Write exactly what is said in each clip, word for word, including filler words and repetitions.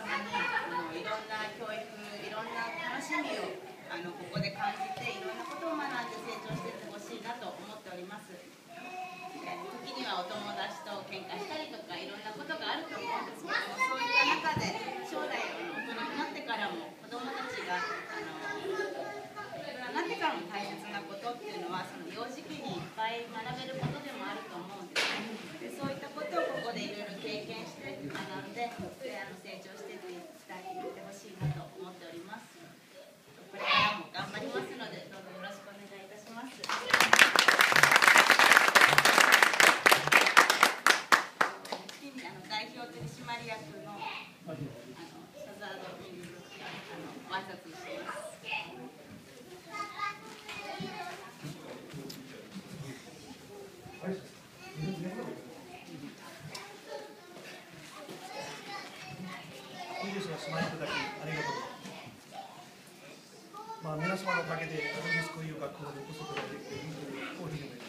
にあのいろんな教育、いろんな楽しみをあのここで感じて、いろんなことを学んで成長していってほしいなと思っております。時にはお友達と喧嘩したりとかいろんなことがあると思うんですけども、そういった中で将来大人になってからも子どもたちがあの大人になってからも大切なことっていうのはその幼児期にいっぱい学べることでもあると思うんですね。でそういったことをここでいろいろ経験して学んで、であの成長していっていってほしいなと思っております。これからも頑張りますのでどうぞよろしくお願いいたします。代表取締役のあのサザードミルズあのご挨拶しています。 本日はスマイルいただきありがとうございます。まあ皆様のおかげで私こういう学校で起こすことができて本当に大きい思います。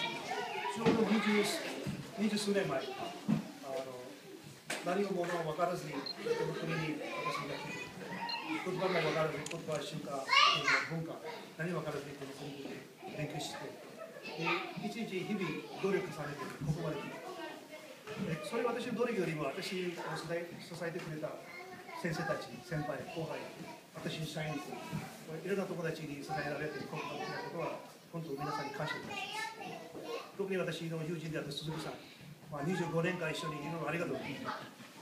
ちょうど二十二十数年前、あの何もものも分からずにこの国に私が来て、言葉も分からずに言葉、習慣、文化、何も分からずにこの国で勉強して、一日日々努力されてここまで来て、それは私の努力よりも私を支えてくれた先生たち、先輩、後輩、私の社員、いろんな友達に支えられてここまで来たことは本当に皆さんに感謝いたします。特に私の友人であった鈴木さん、まあ、にじゅうごねんかん一緒にいるのをありがとうございます。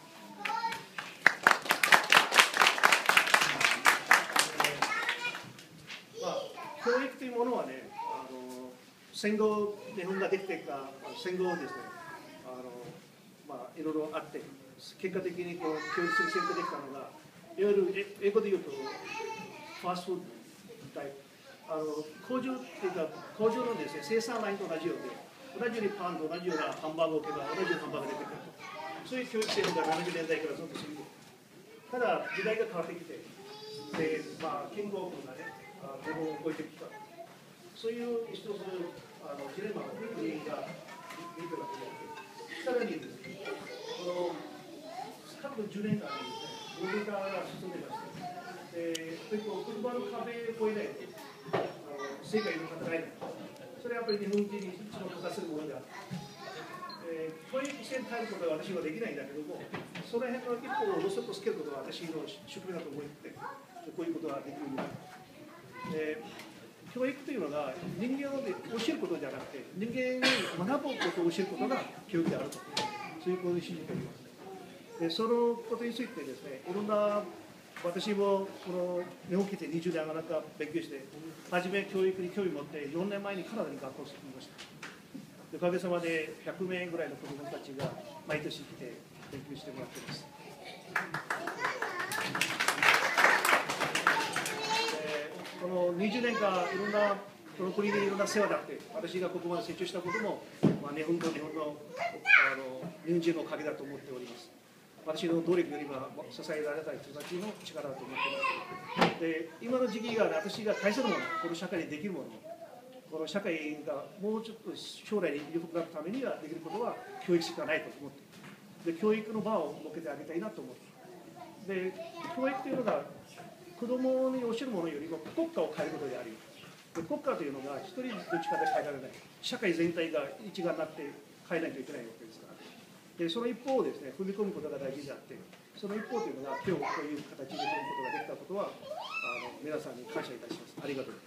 まあ、教育というものはね、あの戦後、日本ができてから戦後ですね、あの、まあ、いろいろあって、結果的にこう教育に選択できたのが、いわゆる英語で言うと、ファーストフードタイプ。あの工場っていうか、工場のですね、生産ラインと同じようで、同じようにパンと同じようなハンバーグを置けば、同じようなハンバーグが出てくると。そういう教育制度がななじゅうねんだいからずっと続いている。ただ、時代が変わってきて、で、まあ、健康がね、日本を超えてきた。そういう一つのあのジレンマを国が見てるわけであって、さらにですね、この過去じゅうねんかんにですね、文明化が進んでまして、で、結構言葉の壁を越えないと、あの世界の方がいない。それはやっぱり日本人に一番欠かせるものである。えー、教育して耐えることは私はできないんだけども、その辺の一歩をロストつけることは私の宿命だと思って、こういうことができるようになる。えー教育というのが人間を教えることじゃなくて、人間に学ぶことを教えることが教育であると、そういうことを信じております。で、そのことについてですね、いろんな、私もこの日本来てにじゅうねんなか勉強して、初め教育に興味を持って、よねんまえにカナダに学校を作りました。おかげさまでひゃくめいぐらいの子どもたちが毎年来て勉強してもらっています。このにじゅうねんかんいろんなこの国でいろんな世話だって私がここまで成長したことも、まあ、日本と日本のあの日本人のおかげだと思っております。私の努力よりは支えられた人たちの力だと思っています。で、今の時期が私が大切なもの、この社会にできるもの、この社会がもうちょっと将来に良くなるためにはできることは教育しかないと思っている。で、教育の場を設けてあげたいなと思っている。で、教育というのが子供に教えるものよりも国家を変えることであり、国家というのが一人の力で変えられない、社会全体が一丸になって変えないといけないわけですから、でその一方をですね、踏み込むことが大事であって、その一方というのが今日こういう形で踏むことができたことは、あの皆さんに感謝いたします。ありがとう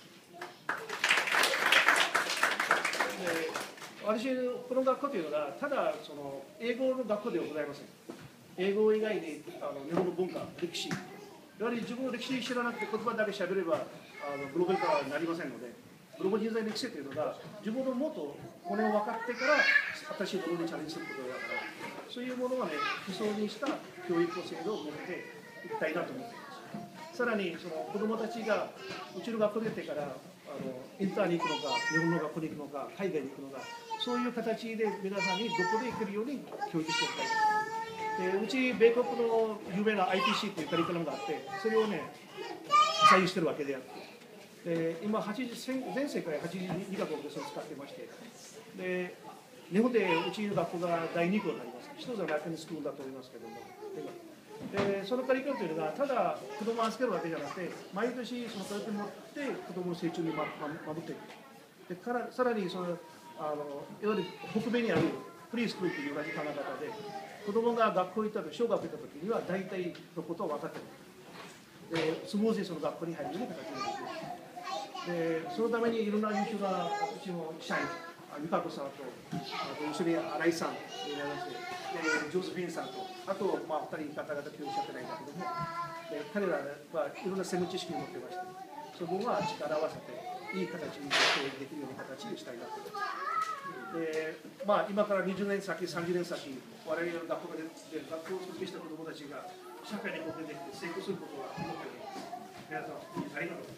ございます。で、私、この学校というのが、ただその英語の学校ではございません。英語以外にあの日本の文化、歴史、やはり自分の歴史知らなくて言葉だけしゃべればあのグローバル化になりませんので、グローバル人材の育成というのが自分のもっとこれを分かってから新しいものにチャレンジすることだから、そういうものはね、基礎にした教育制度を持っていきたいなと思っています。さらにその子どもたちがうちの学校出てからあのインターに行くのか、日本の学校に行くのか、海外に行くのか、そういう形で皆さんにどこで行けるように教育していきたい。でうち米国の有名な アイピーシー というカリキュラムがあって、それをね採用してるわけであって、で今全世界はちじゅうにかこくでそれを使ってまして、で日本でうちの学校がだいに校になります。一つはラテンスクールだと思いますけども。でそのカリキュラムというのがただ子供を預けるわけじゃなくて毎年そのカリキュラムを持って子供の成長に、まま、守っていくでからさらにそのあのいわゆる北米にあるプリースクールという同じ考え方で子供が学校に行った時小学校行った時には大体のことを分かっているでスムーズにその学校に入るような形になっているでそのためにいろんな優秀なうちの社員ゆかこさんとあと一緒に新井さんになりましてでジョーズフィンさんとあとまあふたり方々今日おっしゃってないんだけどもで彼らはいろんな専門知識を持ってましてそこは力を合わせていい形に教育できるような形にしたいなと思いますでまあ今からにじゅうねん先さんじゅうねん先我々の学校で学校を卒業した子どもたちが社会に貢献できて成功することが思っております皆さんありがとうございます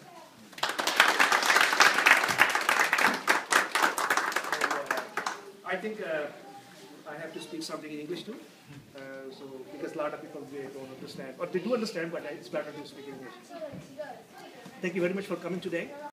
。I think uh, I have to speak something in English too. Uh, so because a lot of people they don't understand, or they do understand, but it's better to speak English. Thank you very much for coming today.